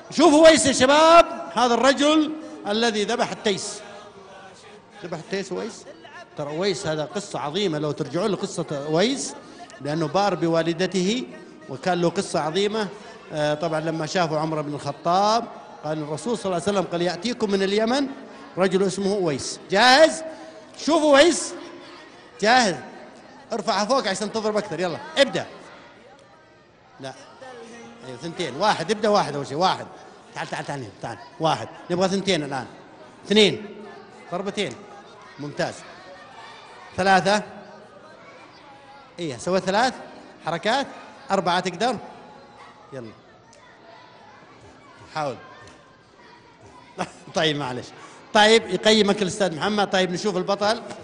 شوفوا ويس يا شباب، هذا الرجل الذي ذبح التيس. ذبح التيس ويس. ترى ويس هذا قصة عظيمة، لو ترجعون لقصة ويس، لأنه بار بوالدته وكان له قصة عظيمة. طبعا لما شافوا عمر بن الخطاب قال الرسول صلى الله عليه وسلم قال يأتيكم من اليمن رجل اسمه ويس. جاهز؟ شوفوا ويس. جاهز؟ ارفعها فوق عشان تضرب أكثر. يلا ابدأ. لا أيوة ثنتين. واحد ابدأ. واحد أول شيء. واحد. تعال تعال تعال تعال. واحد. نبغى ثنتين الآن. اثنين. ضربتين. ممتاز. ثلاثة. إيه سويت ثلاث حركات. أربعة تقدر؟ يلا حاول. طيب معلش. طيب يقيمك الأستاذ محمد. طيب نشوف البطل.